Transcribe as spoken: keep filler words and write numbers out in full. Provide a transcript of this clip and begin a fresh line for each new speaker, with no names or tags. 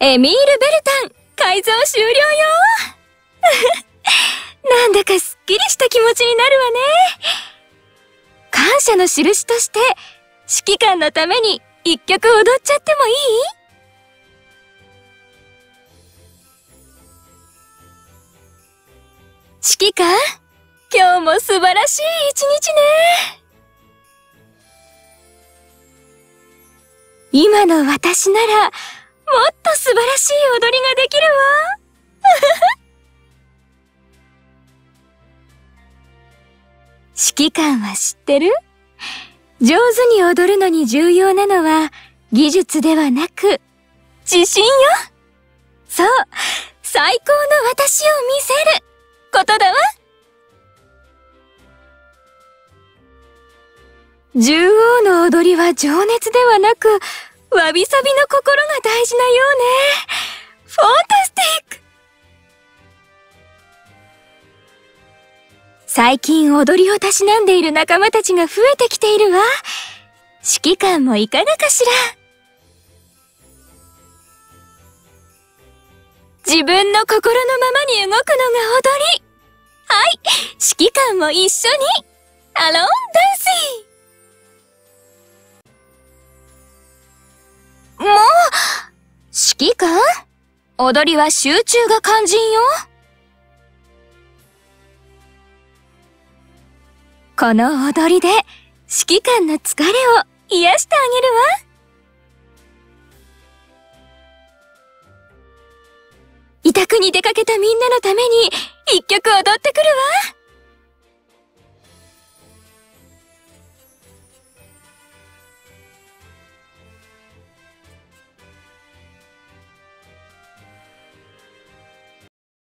エミール・ベルタン、改造終了よなんだかすっきりした気持ちになるわね。感謝の印として、指揮官のために一曲踊っちゃってもいい？指揮官、今日も素晴らしい一日ね。今の私なら、もっと素晴らしい踊りができるわ。指揮官は知ってる？上手に踊るのに重要なのは技術ではなく自信よ。そう、最高の私を見せることだわ。獣王の踊りは情熱ではなくわびさびの心が大事なようね。ファンタスティック。最近踊りをたしなんでいる仲間たちが増えてきているわ。指揮官もいかがかしら。自分の心のままに動くのが踊り。はい、指揮官も一緒にアローンダンシー。もう、指揮官？踊りは集中が肝心よ。この踊りで指揮官の疲れを癒してあげるわ。委託に出かけたみんなのために一曲踊ってくるわ。